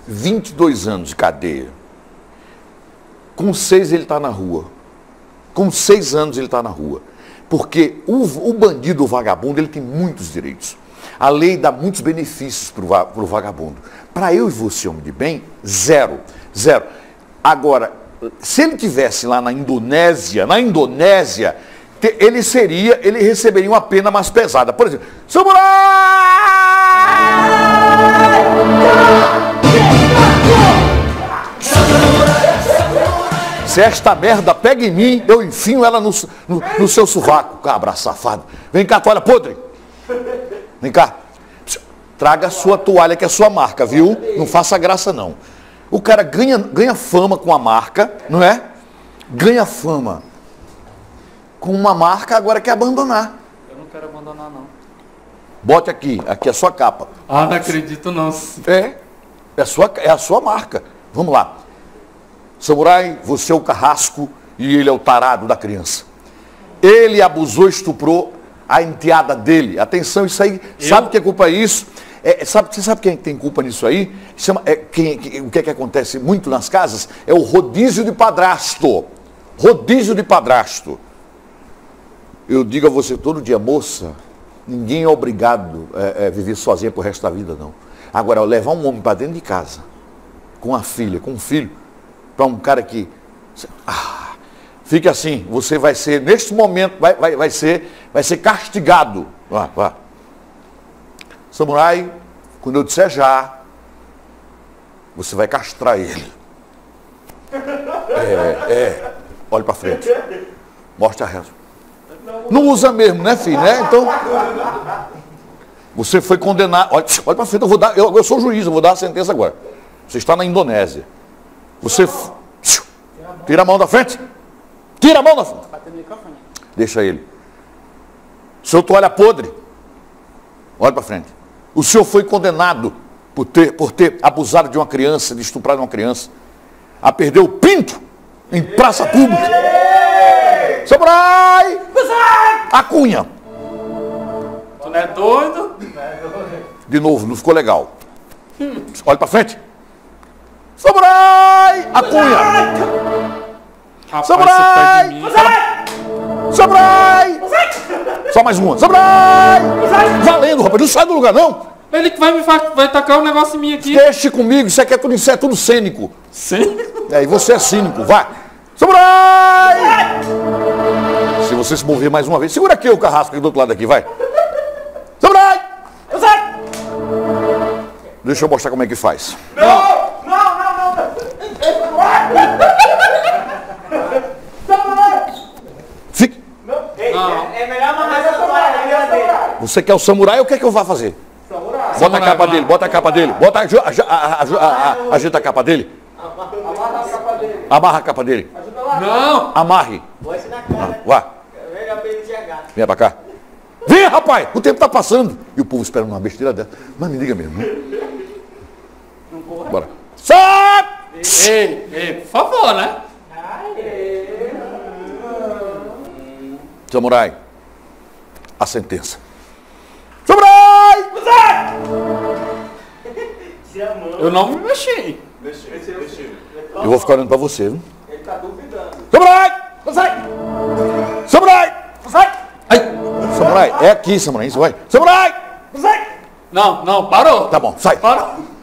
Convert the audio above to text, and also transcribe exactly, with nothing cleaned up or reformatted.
vinte e dois anos de cadeia. Com seis ele está na rua. Com seis anos ele está na rua. Porque o, o bandido, o vagabundo, ele tem muitos direitos. A lei dá muitos benefícios para o vagabundo. Para eu e você, homem de bem, zero. Zero. Agora, se ele tivesse lá na Indonésia, na Indonésia, ele seria, ele receberia uma pena mais pesada. Por exemplo, samurai! Se esta merda pega em mim, eu enfio ela no, no, no seu sovaco, cabra safado. Vem cá, toalha podre. Vem cá. Traga a sua toalha, que é a sua marca, viu? Não faça graça, não. O cara ganha, ganha fama com a marca, não é? Ganha fama com uma marca, agora quer abandonar. Eu não quero abandonar, não. Bote aqui, aqui é a sua capa. Ah, não acredito, não. É, é a sua, é a sua marca. Vamos lá. Samurai, você é o carrasco e ele é o tarado da criança. Ele abusou, estuprou a enteada dele. Atenção, isso aí, eu? Sabe que culpa é isso? É, sabe, você sabe quem tem culpa nisso aí? Chama, é, quem, que, o que é que acontece muito nas casas? É o rodízio de padrasto. Rodízio de padrasto. Eu digo a você todo dia, moça, ninguém é obrigado a é, é, viver sozinha pro resto da vida, não. Agora, levar um homem para dentro de casa, com a filha, com um filho, para um cara que... Ah, fique assim, você vai ser, neste momento, vai, vai, vai, ser, vai ser castigado. Vá, vá. Samurai, quando eu disser já, você vai castrar ele. É, é. Olhe para frente. Mostre a reza. Não usa mesmo, né, filho? Né? Então, você foi condenado. Olha, olha para frente, eu vou dar. Eu, eu sou juiz, eu vou dar a sentença agora. Você está na Indonésia. Você. Tira a mão da frente. Tira a mão da frente. Deixa ele. Seu toalha podre. Olha para frente. O senhor foi condenado por ter, por ter abusado de uma criança, de estuprar uma criança, a perder o pinto em praça pública. Samurai! A cunha. Tu não é doido? De novo, não ficou legal. Olha para frente. Samurai! A cunha. Rapaz, Samurai! Samurai! Só mais uma. Samurai! Valendo, rapaz. Não sai do lugar, não. Ele que vai me fa... vai tacar um negócio em mim aqui. Deixe comigo. Isso aqui é tudo, isso é tudo cênico. Cênico? É, e você é cínico. Vai. Samurai! Se você se mover mais uma vez. Segura aqui o carrasco aqui do outro lado aqui, vai. Samurai! Deixa eu mostrar como é que faz. Não! Não, não, não! Fique. Ei, é, é melhor amarrar essa toalha na vida dele. Você quer o samurai ou quer que eu vá fazer? Samurai. Bota Samurai, a capa vai. dele, bota a capa dele. Bota a, a, a, a, a, ajeita a capa dele. Amarra a capa dele. Amarra a capa dele. Ajuda lá. Não! Amarre. Vou ensinar a cara. Vá. Melhor pra ele enxergar. Vem pra cá. Vem, rapaz! O tempo tá passando. E o povo esperando uma besteira dessa. Mas me diga mesmo. Não corre. Bora. Sai! Ei, ei, por favor, né? Samurai. A sentença. Samurai! Eu não me mexi. Eu vou ficar olhando pra você, viu? Ele tá duvidando. Samurai! Samurai! Ai! Samurai, é aqui, samurai. Isso vai. Samurai! Não, não, parou. Tá bom, sai. Parou.